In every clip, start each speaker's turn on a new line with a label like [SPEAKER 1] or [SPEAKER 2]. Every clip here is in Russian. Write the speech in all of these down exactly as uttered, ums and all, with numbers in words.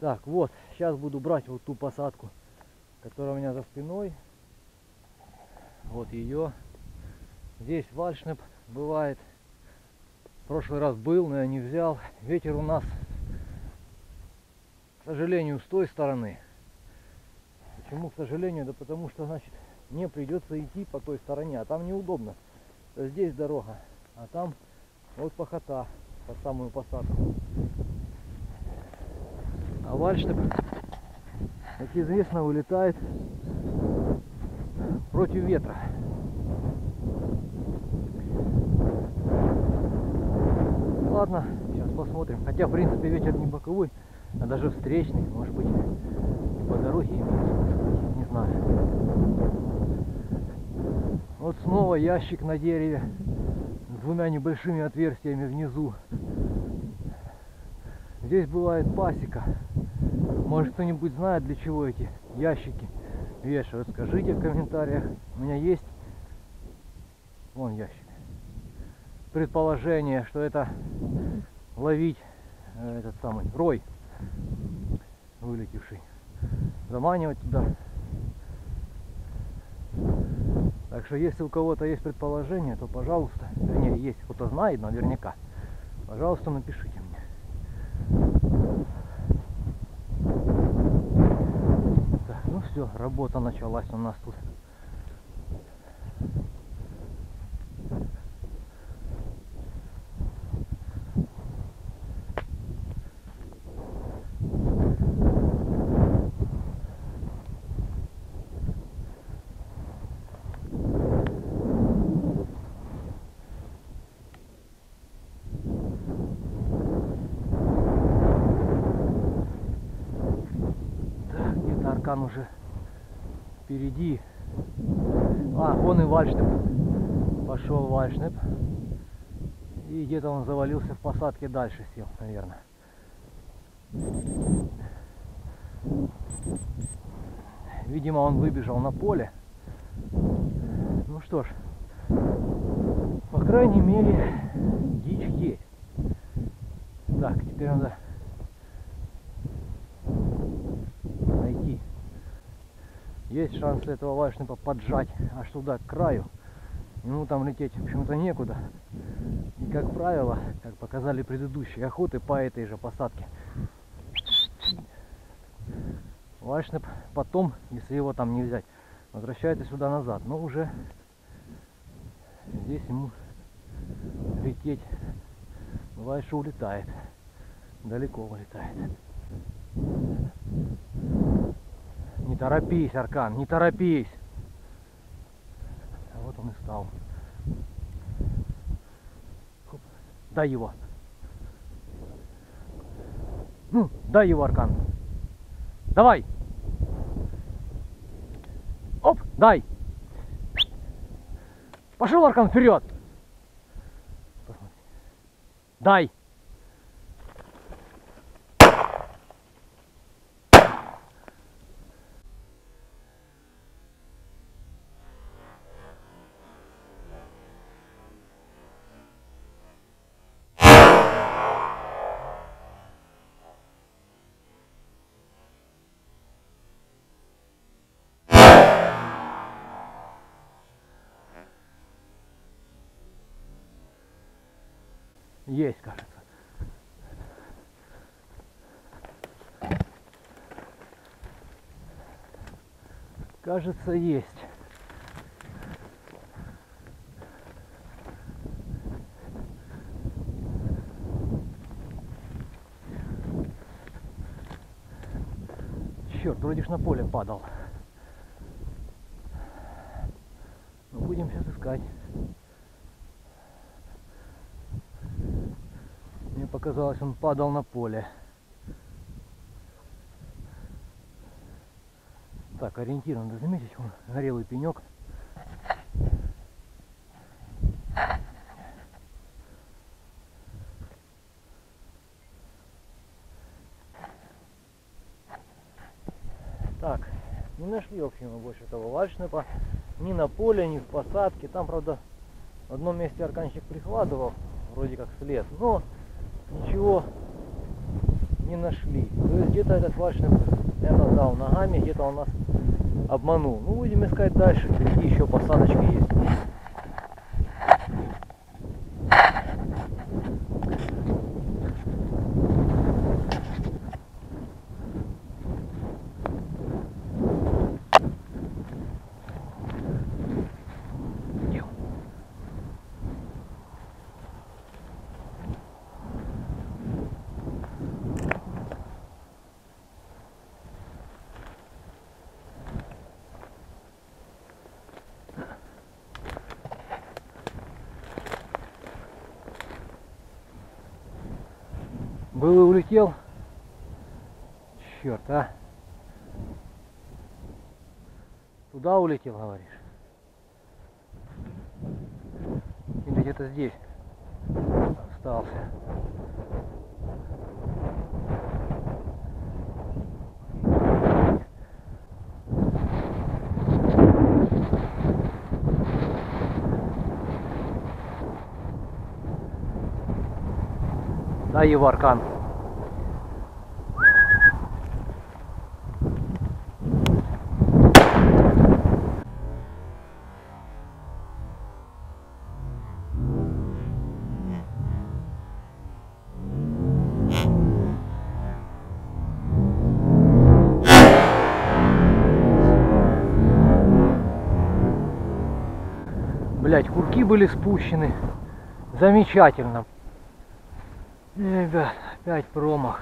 [SPEAKER 1] Так, вот, сейчас буду брать вот ту посадку, которая у меня за спиной. Вот ее. Здесь вальшнеп бывает. В прошлый раз был, но я не взял. Ветер у нас, к сожалению, с той стороны. Почему, к сожалению? Да потому что, значит, мне придется идти по той стороне, а там неудобно. Здесь дорога, а там вот пахота под самую посадку. А вальшнеп, как известно, улетает против ветра. Ладно, сейчас посмотрим. Хотя, в принципе, ветер не боковой, а даже встречный. Может быть, по дороге имеет смысл, не знаю. Вот снова ящик на дереве с двумя небольшими отверстиями внизу. Здесь бывает пасека. Может, кто-нибудь знает, для чего эти ящики вешают? Скажите в комментариях. У меня есть вон ящик. Предположение, что это ловить э, этот самый рой вылетевший, заманивать туда. Так что если у кого-то есть предположение, то пожалуйста, вернее, есть кто-то знает наверняка, пожалуйста, напишите мне. Так, ну все, работа началась у нас тут. Аркан уже впереди. А, вон и вальшнеп. Пошел вальшнеп. И где-то он завалился в посадке, дальше сел, наверное. Видимо, он выбежал на поле. Ну что ж, по крайней мере, дичь есть. Так, теперь надо найти. Есть шанс этого вальшнепа поджать аж туда, к краю. Ему там лететь почему-то некуда. И, как правило, как показали предыдущие охоты по этой же посадке, вальшнеп потом, если его там не взять, возвращается сюда назад. Но уже здесь ему лететь, бывает, что улетает. Далеко улетает. Не торопись, Аркан, не торопись. А вот он и стал. Хоп. Дай его. Ну, дай его, Аркан. Давай. Оп, дай. Пошел, Аркан, вперед. Дай. Есть, кажется. Кажется, есть. Черт, вроде ж на поле падал. Ну, будем сейчас искать. Мне показалось, он падал на поле. Так, ориентир надо заметить, он горелый пенек. Так, не нашли, в общем, мы больше этого вальшнепа. Ни на поле, ни в посадке. Там, правда, в одном месте арканчик прихватывал, вроде как след. Но ничего не нашли. То есть где-то этот вальшнеп, наверное, дал ногами, где-то он нас обманул. Ну, будем искать дальше. Впереди еще посадочка есть. Был и улетел. Черт, а. Туда улетел, говоришь? Или где-то здесь остался? Дай его аркан. Блять, курки были спущены. Замечательно. Ребят, опять промах.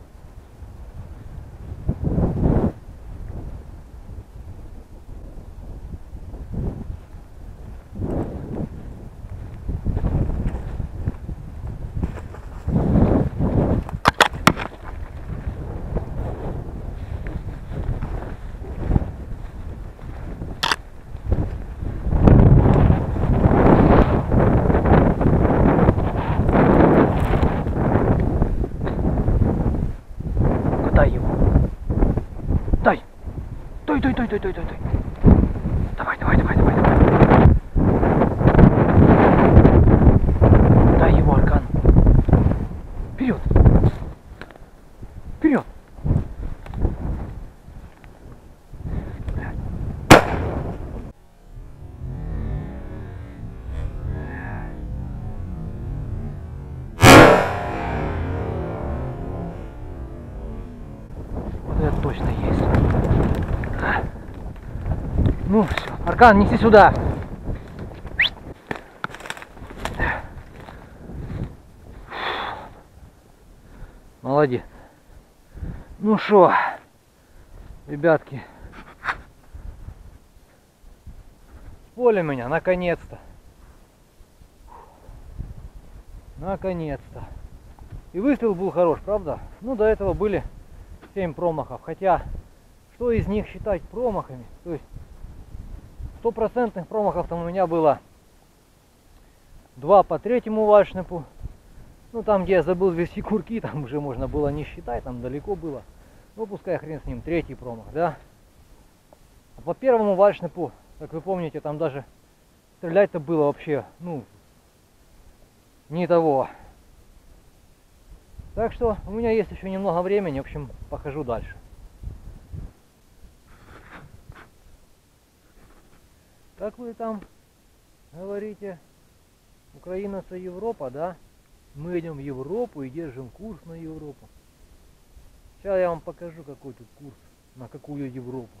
[SPEAKER 1] Дай его. Дай. Дай, дай, дай, дай, дай, дай. Давай, давай, давай, давай, давай. Дай его аркан. Вперед. Вперед. Это точно есть. Ну все, аркан, неси сюда. Молодец. Ну что, ребятки, поле меня, наконец-то. Наконец-то. И выстрел был хорош, правда? Ну, до этого были семь промахов. Хотя, что из них считать промахами? То есть, стопроцентных промахов там у меня было два по третьему вальшнепу. Ну, там, где я забыл ввести курки, там уже можно было не считать, там далеко было. Ну, пускай хрен с ним, третий промах, да? А по первому вальшнепу, как вы помните, там даже стрелять-то было вообще, ну, не того. Так что у меня есть еще немного времени, в общем, похожу дальше. Как вы там говорите, Украина это Европа, да? Мы идем в Европу и держим курс на Европу. Сейчас я вам покажу, какой тут курс, на какую Европу.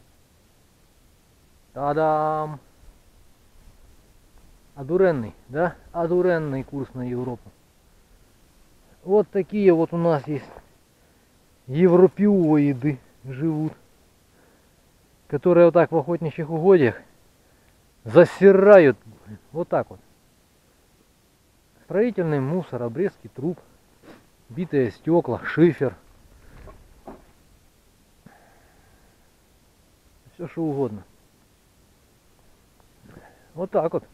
[SPEAKER 1] Та-дам! Одуренный, да? Одуренный курс на Европу. Вот такие вот у нас есть европеоиды живут, которые вот так в охотничьих угодьях засирают вот так вот. Строительный мусор, обрезки труб, битые стекла, шифер. Все что угодно. Вот так вот.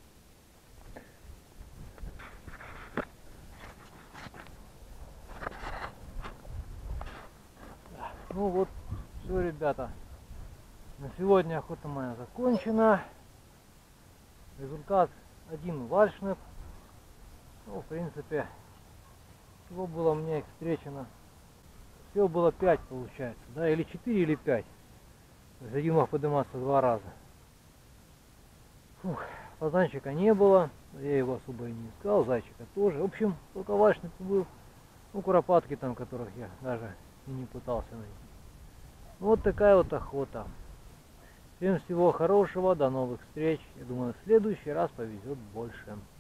[SPEAKER 1] Ну вот, все, ребята. На сегодня охота моя закончена. Результат один вальшнеп. Ну, в принципе, всего было у меня их встречено Всего было пять получается, да, или четыре, или пять. То есть один мог подниматься два раза. Фух, фазанчика не было, я его особо и не искал, зайчика тоже. В общем, только вальшник был. Ну, куропатки там, которых я даже и не пытался найти. Вот такая вот охота. Всем всего хорошего, до новых встреч. Я думаю, в следующий раз повезет больше.